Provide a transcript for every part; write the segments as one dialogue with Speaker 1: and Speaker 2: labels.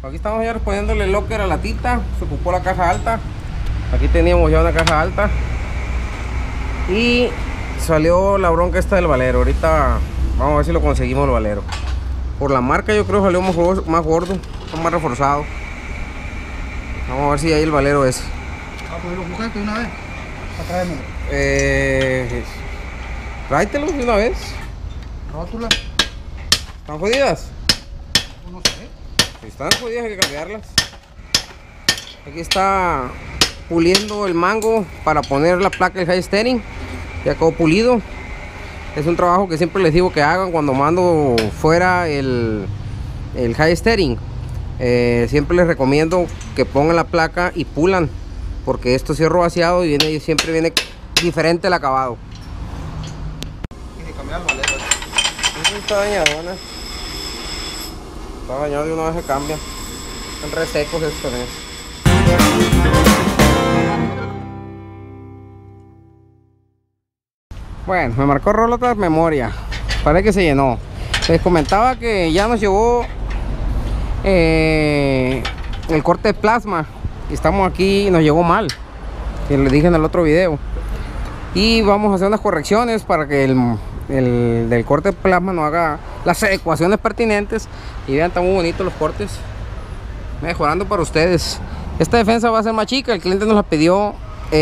Speaker 1: Aquí estamos ya poniéndole locker a la tita. Se ocupó la caja alta. Aquí teníamos ya una caja alta. Y salió la bronca esta del valero. Ahorita vamos a ver si lo conseguimos el valero. Por la marca yo creo que salió más gordo. Está más reforzado. Vamos a ver si hay el valero ese.
Speaker 2: Pues lo buscaste una vez. Tráemelo.
Speaker 1: Tráetelos de una vez.
Speaker 2: Rótula.
Speaker 1: ¿Están jodidas?
Speaker 2: No sé.
Speaker 1: Si están jodidas hay que cambiarlas. Aquí está puliendo el mango para poner la placa del high steering. Ya quedó pulido. Es un trabajo que siempre les digo que hagan cuando mando fuera el high steering. Siempre les recomiendo que pongan la placa y pulan, porque esto es hierro vaciado y siempre viene diferente el acabado.
Speaker 2: Y de cambiar el valero.
Speaker 1: Eso está dañado, ¿no? Está dañado y una vez se cambia. Están re secos estos. Bueno, me marcó rolota de memoria. Parece que se llenó. Les comentaba que ya nos llegó el corte de plasma. Y estamos aquí y nos llegó mal, que les dije en el otro video. Y vamos a hacer unas correcciones para que el del corte de plasma nos haga las ecuaciones pertinentes. Y vean, están muy bonitos los cortes. Mejorando para ustedes. Esta defensa va a ser más chica. El cliente nos la pidió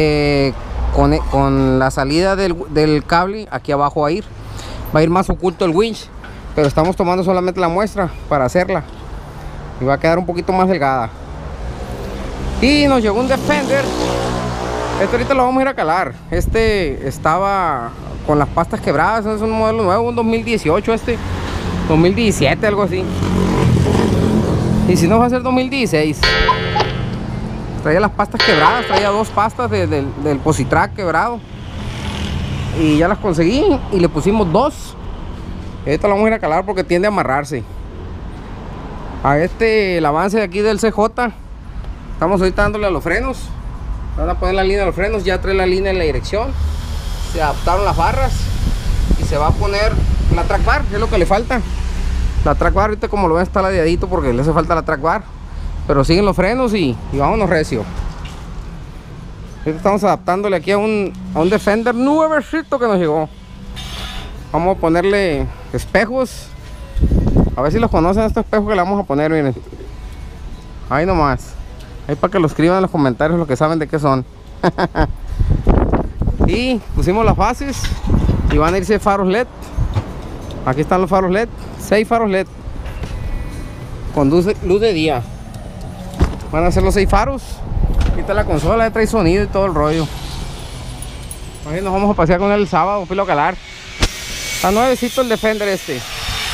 Speaker 1: con la salida del cable aquí abajo va a ir más oculto el winch, pero estamos tomando solamente la muestra para hacerla y va a quedar un poquito más delgada. Y nos llegó un Defender. Este ahorita lo vamos a ir a calar. Este estaba con las pastas quebradas. Es un modelo nuevo, un 2018, 2017, algo así. Y si no, va a ser 2016. Traía las pastas quebradas, traía dos pastas del Positrack quebrado. Y ya las conseguí y le pusimos dos. Esta la vamos a ir a calar porque tiende a amarrarse. A el avance de aquí del CJ, estamos ahorita dándole a los frenos. Van a poner la línea de los frenos, ya trae la línea en la dirección. Se adaptaron las barras y se va a poner la track bar, que es lo que le falta. La track bar ahorita, como lo ven, está ladeadito porque le hace falta la track bar. Pero siguen los frenos y vámonos recio. Ahorita estamos adaptándole aquí a un Defender nuevecito que nos llegó. Vamos a ponerle espejos. A ver si los conocen estos espejos que le vamos a poner, miren. Ahí nomás. Ahí para que lo escriban en los comentarios los que saben de qué son. Y pusimos las fases y van a irse faros LED. Aquí están los faros LED. 6 faros LED. Con luz de día. Van a ser los 6 faros. Aquí está la consola, ya trae sonido y todo el rollo. Hoy nos vamos a pasear con él el sábado, filo a calar. Está nuevecito el Defender este.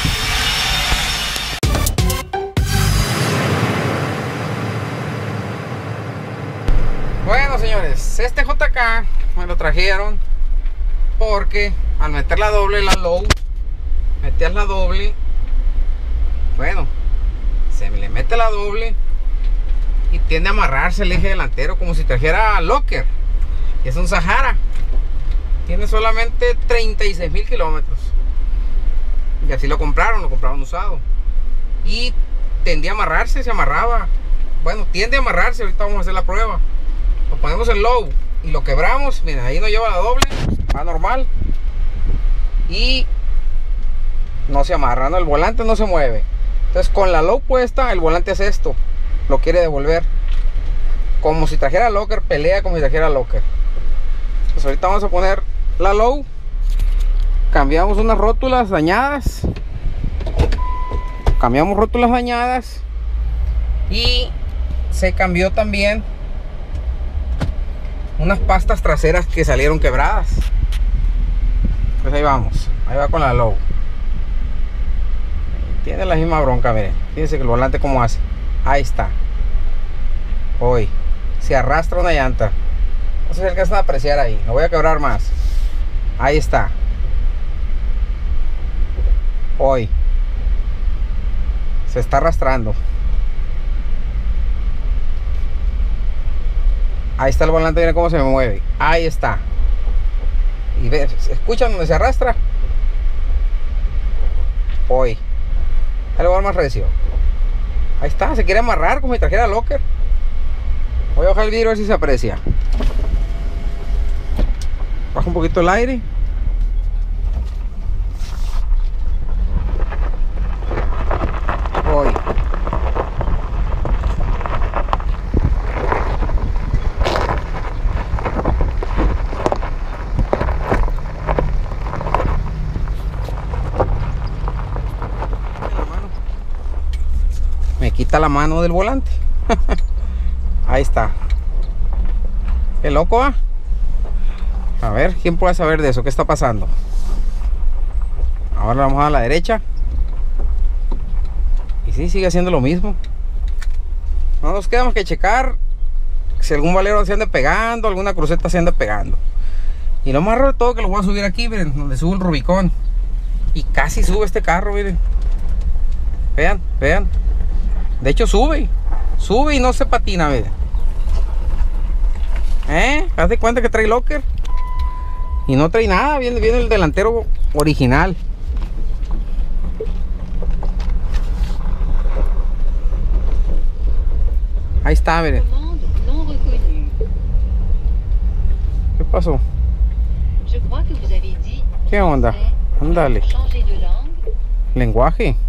Speaker 1: Bueno, señores, este JK me lo trajeron porque al meter la doble, la low, metías la doble, bueno, se me le mete la doble y tiende a amarrarse el eje delantero como si trajera locker. Y es un Sahara. Tiene solamente 36,000 kilómetros. Y así lo compraron usado. Y tendía a amarrarse, se amarraba. Bueno, tiende a amarrarse, ahorita vamos a hacer la prueba. Lo ponemos en low y lo quebramos. Miren, ahí no lleva la doble, va normal. Y no se amarra, ¿no? El volante no se mueve. Entonces con la low puesta, el volante hace esto. Lo quiere devolver como si trajera locker, pelea como si trajera locker. Pues ahorita vamos a poner la low. Cambiamos unas rótulas dañadas. Y se cambió también unas pastas traseras que salieron quebradas. Pues ahí vamos, ahí va con la low. Tiene la misma bronca, miren. Fíjense que el volante como hace. Ahí está. Hoy se arrastra una llanta. No sé si alcanzan a apreciar ahí. Lo voy a quebrar más. Ahí está. Hoy se está arrastrando. Ahí está el volante, miren cómo se me mueve. Ahí está. Y ven, ¿escuchan donde se arrastra? Hoy. El lugar más recio. Ahí está, se quiere amarrar como si trajera locker. Voy a bajar el vidrio a ver si se aprecia. Baja un poquito el aire. Voy. Me quita la mano del volante. Ahí está. Qué loco, ¿va? A ver, ¿quién puede saber de eso? ¿Qué está pasando? Ahora vamos a la derecha. Y sí, sigue haciendo lo mismo. No nos queda más que checar si algún valero se anda pegando, alguna cruceta se anda pegando. Y lo más raro de todo que lo voy a subir aquí, miren, donde sube el Rubicón. Y casi sube este carro, miren. Vean, vean. De hecho sube y no se patina, miren. Haz de cuenta que trae locker. Y no trae nada, viene el delantero original. Ahí está, miren. ¿Qué pasó? ¿Qué onda? Ándale. Lenguaje.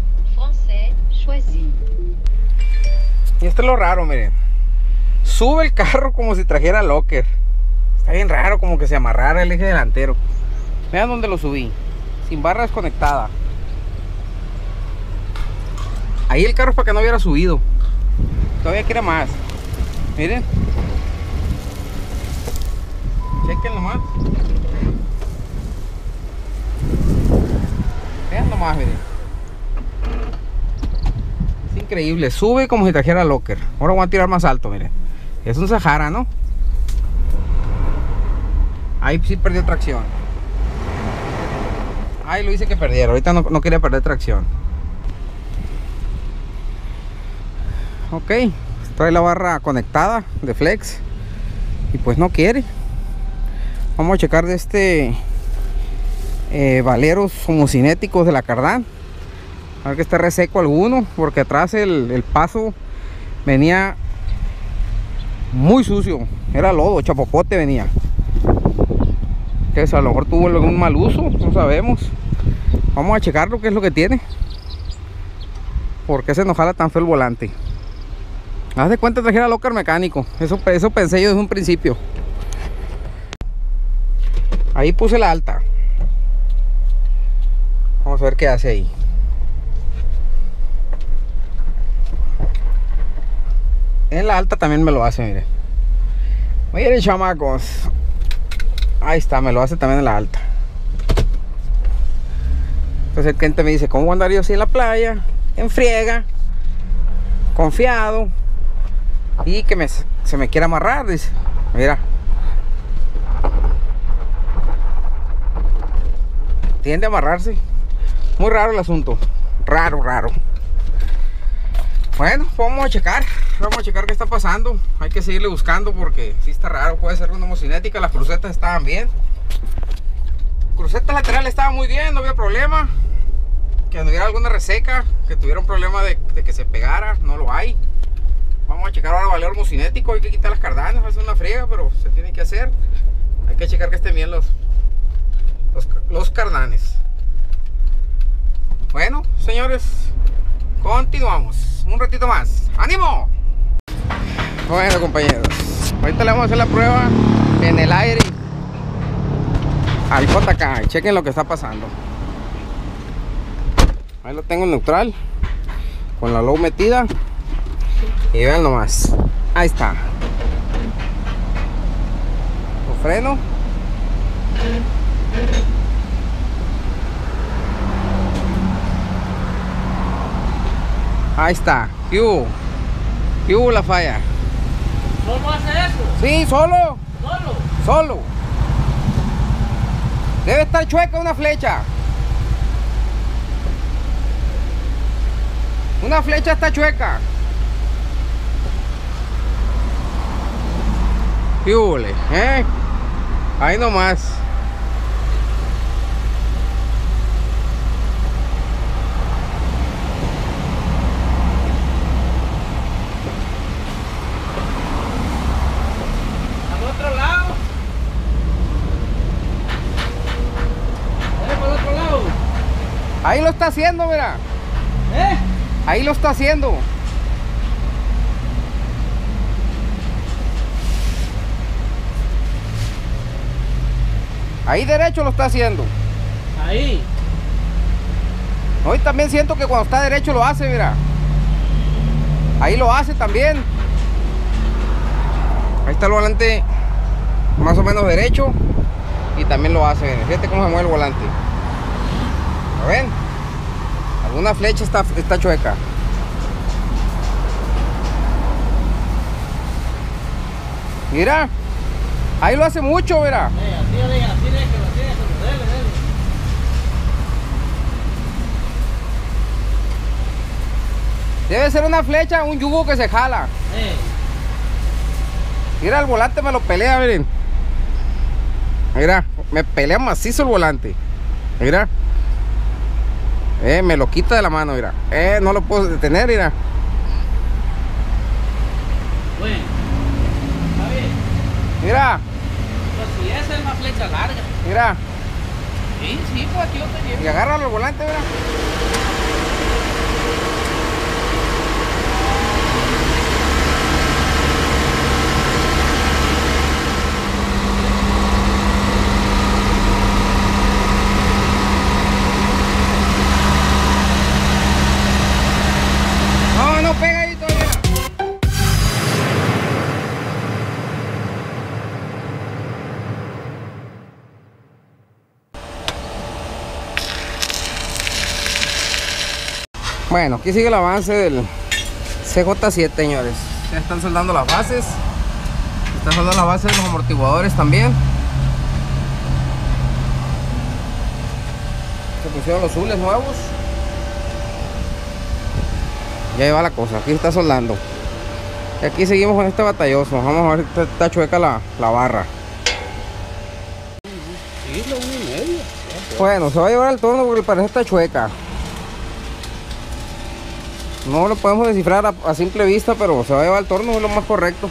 Speaker 1: Y esto es lo raro, miren. Sube el carro como si trajera locker. Está bien raro, como que se amarrara el eje delantero. Vean dónde lo subí. Sin barra desconectada. Ahí el carro es para que no hubiera subido. Todavía quiere más. Miren. Chequen nomás. Vean nomás, miren. Es increíble. Sube como si trajera locker. Ahora voy a tirar más alto, miren. Es un Sahara, ¿no? Ahí sí perdió tracción. Ahí lo hice que perdiera. Ahorita no quería perder tracción. Ok. Trae la barra conectada de flex. Y pues no quiere. Vamos a checar de este valeros homocinéticos de la Cardán. A ver que esté reseco alguno. Porque atrás el paso venía muy sucio. Era lodo, chapopote venía. Que eso a lo mejor tuvo algún mal uso, no sabemos. Vamos a checarlo, qué es lo que tiene. ¿Por qué se nos jala tan feo el volante? Haz de cuenta que trajera locker mecánico. Eso pensé yo desde un principio. Ahí puse la alta. Vamos a ver qué hace ahí. En la alta también me lo hace, miren. Miren, chamacos. Ahí está, me lo hace también en la alta. Entonces el cliente me dice, ¿cómo andar yo así en la playa? En friega, confiado, y que se me quiere amarrar, dice. Mira. Tiende a amarrarse. Muy raro el asunto. Raro. Bueno, vamos a checar qué está pasando. Hay que seguirle buscando porque sí está raro. Puede ser una homocinética. Las crucetas estaban bien. Crucetas laterales estaban muy bien, no había problema. Que hubiera alguna reseca, que tuviera un problema de que se pegara, no lo hay. Vamos a checar ahora el valor homocinético. Hay que quitar las cardanas, es una friega, pero se tiene que hacer. Hay que checar que estén bien los cardanes. Bueno, señores, continuamos un ratito más. ¡Ánimo! Bueno, compañeros, ahorita le vamos a hacer la prueba en el aire al JK. Chequen lo que está pasando. Ahí lo tengo en neutral, con la low metida. Y vean nomás. Ahí está. Lo freno. Ahí está. ¿Qué hubo? ¿Qué hubo la falla?
Speaker 3: ¿Cómo hace eso?
Speaker 1: Sí, solo.
Speaker 3: ¿Solo?
Speaker 1: Solo. Debe estar chueca una flecha. Una flecha está chueca. ¿Qué hubo? Ahí nomás. Ahí lo está haciendo, mira.
Speaker 3: ¿Eh?
Speaker 1: Ahí lo está haciendo. Ahí derecho lo está haciendo.
Speaker 3: Ahí.
Speaker 1: Hoy también siento que cuando está derecho lo hace, mira. Ahí lo hace también. Ahí está el volante más o menos derecho. Y también lo hace, miren. Fíjate cómo se mueve el volante. ¿Lo ven? Alguna flecha está chueca. Mira. Ahí lo hace mucho, mira.
Speaker 3: Así déjalo, dele.
Speaker 1: Debe ser una flecha, un yugo que se jala. Mira, el volante me lo pelea, miren. Mira, me pelea macizo el volante. Mira. Me lo quita de la mano, mira. No lo puedo detener, mira.
Speaker 3: Bueno, está bien.
Speaker 1: Mira,
Speaker 3: Pues si esa es una flecha larga.
Speaker 1: mira.
Speaker 3: Sí, pues aquí lo tenía.
Speaker 1: Y agárralo el volante, mira. No, no pega ahí todavía. Bueno, aquí sigue el avance del CJ7, señores. Ya están soldando las bases. Están soldando las bases de los amortiguadores también. Se pusieron los zules nuevos. Ya lleva la cosa, aquí está soldando. Y aquí seguimos con este batalloso. Vamos a ver si está chueca la barra.
Speaker 3: Sí, la 1.5.
Speaker 1: Bueno, se va a llevar al torno porque parece está chueca. No lo podemos descifrar a simple vista, pero se va a llevar al torno, es lo más correcto.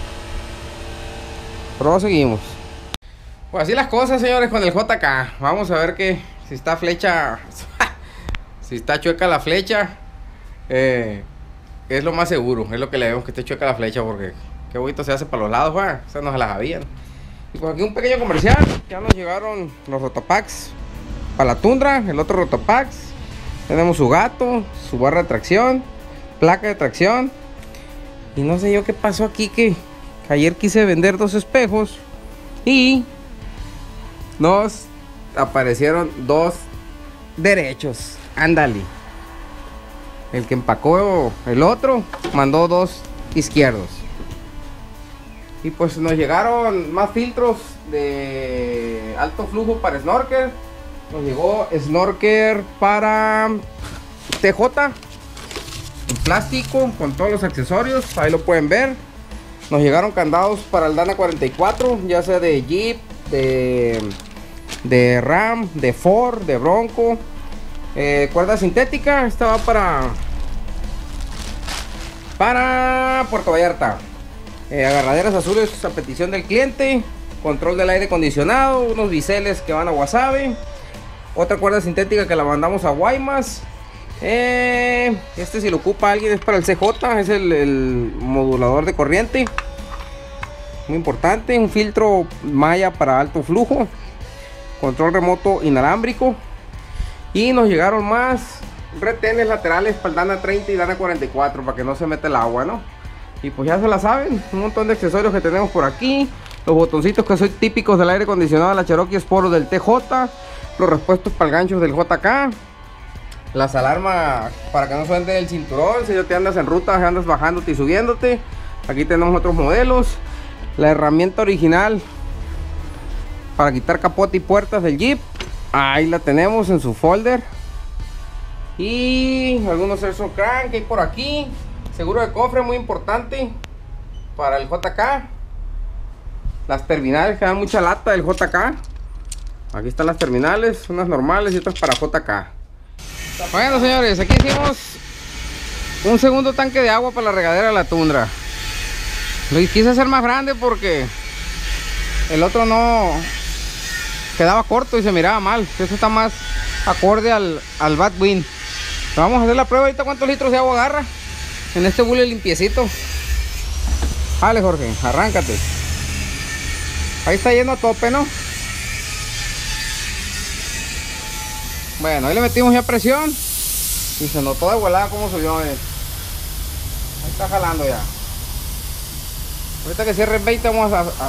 Speaker 1: Pero seguimos. Pues así las cosas, señores, con el JK. Vamos a ver que si está flecha, si está chueca la flecha, es lo más seguro. Es lo que le vemos, que esté chueca la flecha, porque qué bonito se hace para los lados, o sea, no se las habían. Y pues aquí un pequeño comercial. Ya nos llegaron los rotopacks para la Tundra, el otro rotopacks. Tenemos su gato, su barra de tracción, placa de tracción. Y no sé yo qué pasó aquí, que ayer quise vender 2 espejos y nos aparecieron 2 derechos. Ándale. El que empacó el otro mandó 2 izquierdos. Y pues nos llegaron más filtros de alto flujo para snorkel. Nos llegó snorkel para TJ en plástico con todos los accesorios, ahí lo pueden ver. Nos llegaron candados para el Dana 44, ya sea de Jeep, de Ram, de Ford, de Bronco. Cuerda sintética, esta va para Puerto Vallarta. Agarraderas azules a petición del cliente. Control del aire acondicionado, unos biseles que van a Wasabi. Otra cuerda sintética que la mandamos a Guaymas. Este, si lo ocupa alguien, es para el CJ, es el modulador de corriente. Muy importante. Un filtro malla para alto flujo. Control remoto inalámbrico. Y nos llegaron más retenes laterales para el Dana 30 y Dana 44, para que no se meta el agua, ¿no? Y pues ya se la saben, un montón de accesorios que tenemos por aquí. Los botoncitos que son típicos del aire acondicionado de la Cherokee Sport del TJ. Los repuestos para el gancho del JK. Las alarmas para que no suene el cinturón si ya te andas en ruta, andas bajándote y subiéndote. Aquí tenemos otros modelos. La herramienta original para quitar capote y puertas del Jeep. Ahí la tenemos en su folder. Y algunos Airsoft Crank que hay por aquí. Seguro de cofre, muy importante para el JK. Las terminales que dan mucha lata del JK. Aquí están las terminales, unas normales y otras para JK. Bueno, señores, aquí hicimos un segundo tanque de agua para la regadera de la Tundra. Lo quise hacer más grande porque el otro no quedaba corto y se miraba mal. Este está más acorde al Batwing. Vamos a hacer la prueba ahorita cuántos litros de agua agarra en este bule limpiecito. Dale, Jorge, arráncate. Ahí está yendo a tope, ¿no? Bueno, ahí le metimos ya presión y se notó de volada cómo subió. Ahí está jalando ya. Ahorita que cierre el 20 vamos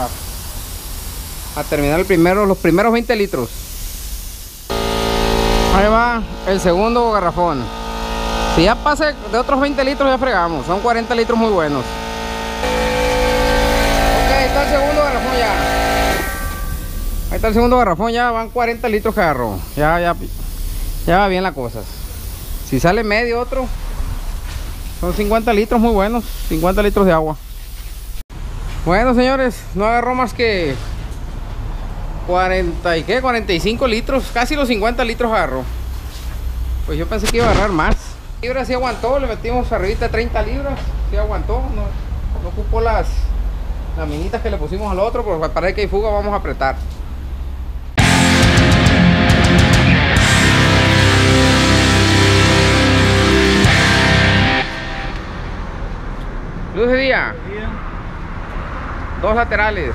Speaker 1: a terminar los primeros 20 litros. Ahí va el segundo garrafón. Si ya pase de otros 20 litros ya fregamos. Son 40 litros muy buenos. Ok, ahí está el segundo garrafón ya. Ahí está el segundo garrafón ya. Van 40 litros que agarró. Ya va bien la cosa. Si sale medio otro, son 50 litros muy buenos. 50 litros de agua. Bueno, señores, no agarró más que 45 litros, casi los 50 litros agarró. Pues yo pensé que iba a agarrar más. Libras sí aguantó, le metimos arribita 30 libras, sí aguantó, no ocupó las minitas que le pusimos al otro, pero para que hay fuga vamos a apretar. Luz de día. Dos laterales,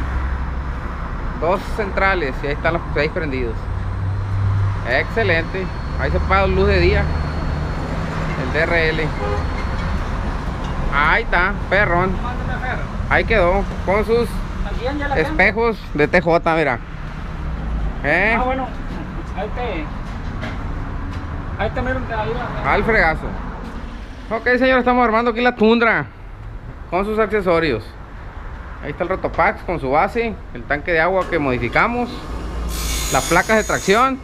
Speaker 1: dos centrales y ahí están los 6 prendidos. Excelente. Ahí se paga luz de día, el DRL. Ahí está, perrón. Ahí quedó con sus espejos de TJ, mira.
Speaker 3: Bueno, ahí te miran
Speaker 1: al fregazo. Ok, señor, estamos armando aquí la Tundra con sus accesorios. Ahí está el Rotopax con su base, el tanque de agua que modificamos, las placas de tracción.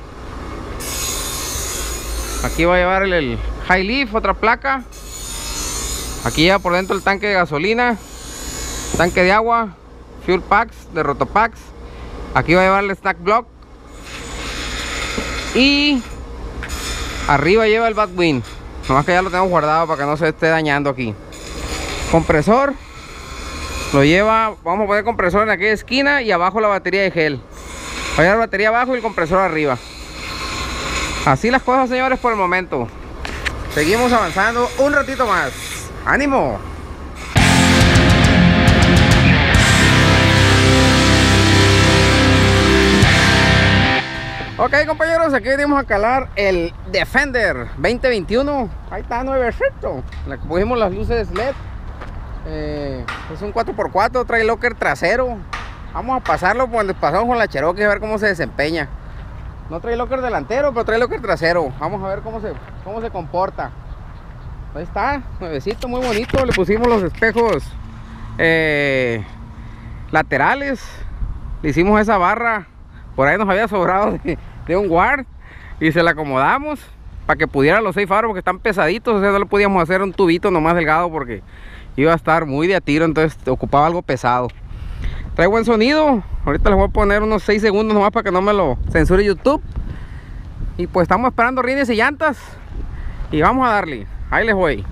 Speaker 1: Aquí va a llevar el High Leaf, otra placa. Aquí lleva por dentro el tanque de gasolina, tanque de agua, Fuel Packs de Rotopax. Aquí va a llevar el Stack Block. Y arriba lleva el Batwing. Nomás que ya lo tenemos guardado para que no se esté dañando aquí. Compresor. Lo lleva, vamos a poner compresor en aquella esquina y abajo la batería de gel. Va a llevar la batería abajo y el compresor arriba. Así las cosas, señores, por el momento. Seguimos avanzando un ratito más. ¡Ánimo! Ok, compañeros, aquí venimos a calar el Defender 2021. Ahí está, nuevecito. Le pusimos las luces LED. Es un 4x4, trae locker trasero. Vamos a pasarlo cuando pasamos con la Cherokee a ver cómo se desempeña. No trae locker delantero, pero trae locker trasero. Vamos a ver cómo se comporta. Ahí está, nuevecito, muy bonito. Le pusimos los espejos laterales. Le hicimos esa barra. Por ahí nos había sobrado de un guard y se la acomodamos para que pudiera los 6 faros, porque están pesaditos. O sea, no le podíamos hacer un tubito nomás delgado porque iba a estar muy de a tiro, entonces ocupaba algo pesado. Trae buen sonido. Ahorita les voy a poner unos 6 segundos nomás para que no me lo censure YouTube. Y pues estamos esperando rines y llantas y vamos a darle. Ahí les voy.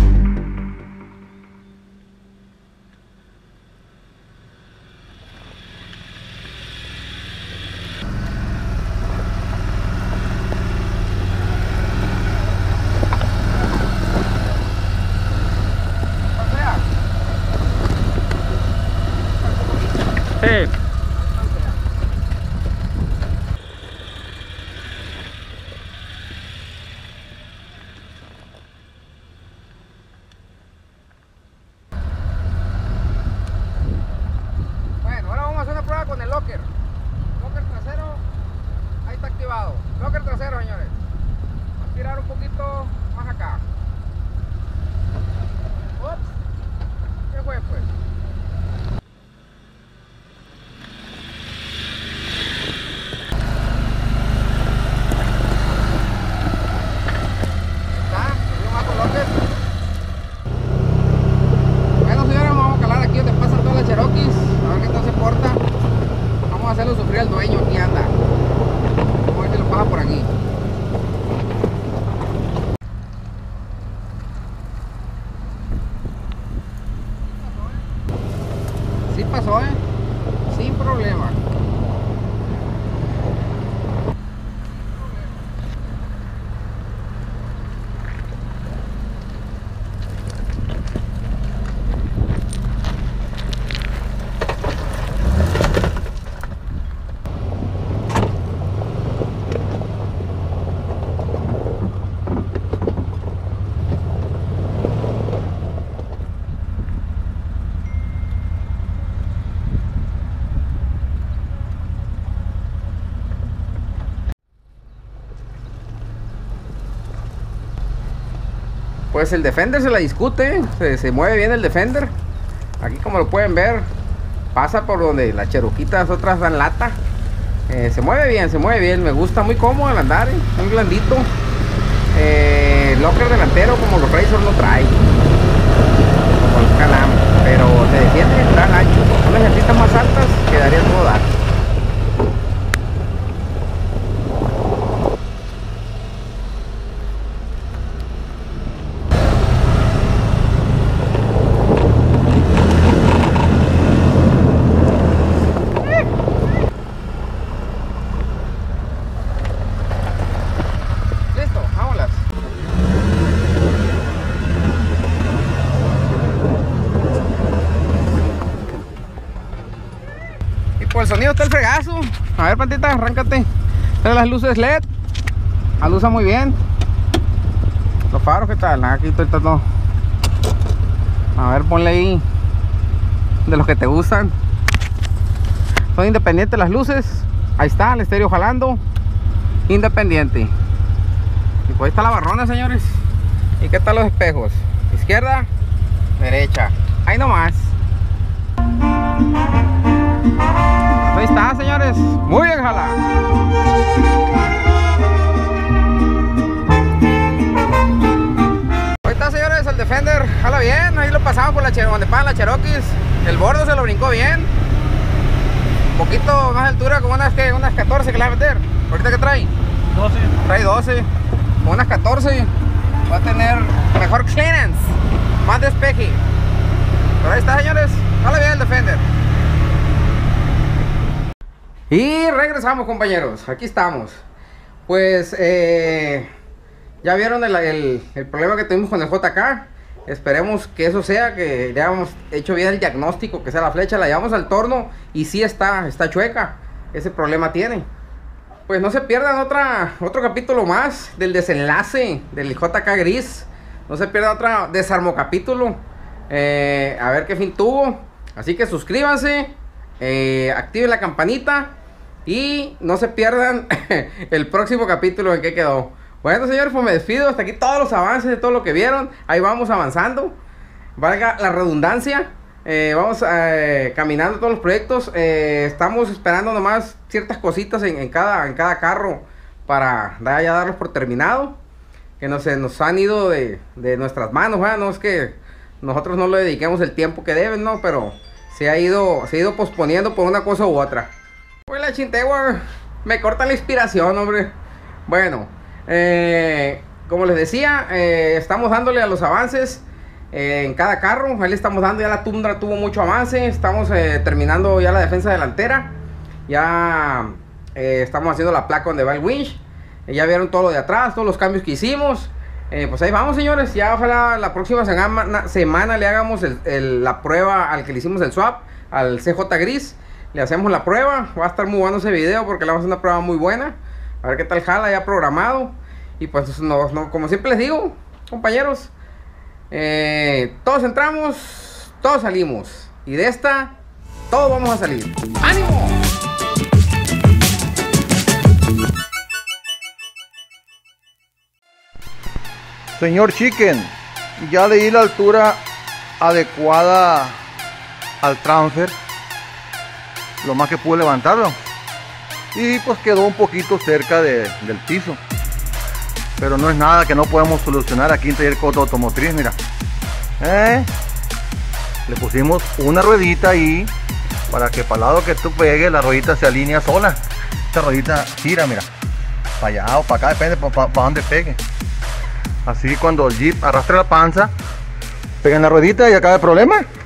Speaker 1: Sí. Bueno, ahora vamos a hacer una prueba con el locker. Locker trasero, ahí está activado. Locker trasero, señores. Vamos a tirar un poquito más acá. Ups. ¿Qué fue, pues? Bueno, señores, vamos a calar aquí donde pasan todas las Cherokees. A ver qué tal se porta. Vamos a hacerlo sufrir al dueño. Aquí anda. Vamos a ver si lo pasa por aquí. Sí pasó, sin problema. pues el Defender se la discute, se mueve bien el Defender. Aquí como lo pueden ver, pasa por donde las Cherokee's otras dan lata. Se mueve bien, me gusta, muy cómodo el andar, muy blandito. Locker delantero como los Razor no trae, como el Can-Am, pero se defiende, tan ancho. Con unas llantitas más altas quedaría todo dar. El sonido está el fregazo. A ver, Pantita, arráncate. Las luces LED, alusa muy bien. Los faros, ¿qué tal? Aquí está todo. A ver, ponle ahí de los que te gustan. Son independientes las luces. Ahí está, el estéreo jalando. Independiente. Y pues ahí está la barrona, señores. ¿Y qué tal los espejos? Izquierda, derecha. Ahí nomás. Ahí está, señores, muy bien jala. Ahí está, señores, el Defender jala bien. Ahí lo pasamos por donde pagan las Cherokee's. El bordo se lo brincó bien. Un poquito más de altura, como unas 14 que le va a meter. ¿Ahorita qué trae?
Speaker 3: 12.
Speaker 1: Trae 12, como unas 14. Va a tener mejor clearance, más despeje. Pero ahí está, señores, jala bien el Defender. Y regresamos, compañeros, aquí estamos. Pues ya vieron el problema que tuvimos con el JK. Esperemos que eso sea, que ya hemos hecho bien el diagnóstico, que sea la flecha, la llevamos al torno y sí está chueca. Ese problema tiene. Pues no se pierdan otro capítulo más del desenlace del JK gris. No se pierdan otro desarmocapítulo. A ver qué fin tuvo. Así que suscríbanse, activen la campanita y no se pierdan el próximo capítulo en que quedó. Bueno, señores, pues me despido. Hasta aquí todos los avances de todo lo que vieron. Ahí vamos avanzando, valga la redundancia. Vamos caminando todos los proyectos. Estamos esperando nomás ciertas cositas en cada carro para ya darlos por terminado, que nos han ido de nuestras manos, ¿verdad? No es que nosotros no le dediquemos el tiempo que deben, ¿no? Pero se ha ido posponiendo por una cosa u otra. Pues la chintegua me corta la inspiración, hombre. Bueno, como les decía, estamos dándole a los avances en cada carro. Ahí le estamos dando, ya la Tundra tuvo mucho avance. Estamos terminando ya la defensa delantera. Ya estamos haciendo la placa donde va el winch. Ya vieron todo lo de atrás, todos los cambios que hicimos. Pues ahí vamos, señores. Ya ojalá la próxima semana le hagamos la prueba al que le hicimos el swap, al CJ gris. Le hacemos la prueba. Va a estar muy bueno ese video porque le vamos a hacer una prueba muy buena. A ver qué tal jala ya programado. Y pues como siempre les digo, compañeros, todos entramos, todos salimos. Y de esta, todos vamos a salir. ¡Ánimo!
Speaker 2: Señor Chicken, ya le di la altura adecuada al transfer, lo más que pude levantarlo, y pues quedó un poquito cerca del piso, pero no es nada que no podemos solucionar aquí en Taller Coto Automotriz. Mira, le pusimos una ruedita ahí para que para el lado que tú pegues la ruedita se alinea sola. Esta ruedita gira, mira, para allá o para acá, depende para dónde pegue. Así cuando el Jeep arrastre la panza, pega en la ruedita y acaba el problema.